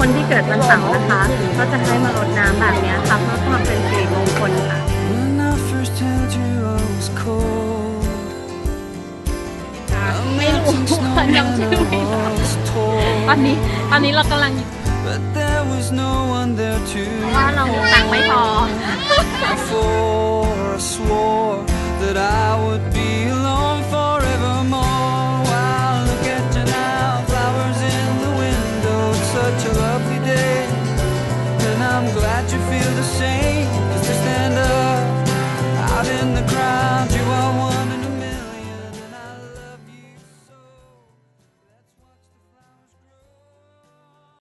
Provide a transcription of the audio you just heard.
คนที่เกิดวันเสาร์นะคะก็จะให้มารดน้ำแบบนี้ค่ะเพื่อความเป็นสิริมงคลค่ะไม่รู้ยังชื่อไม่ได้ตอนนี้เรากำลังว่าเราตังค์ไม่พอ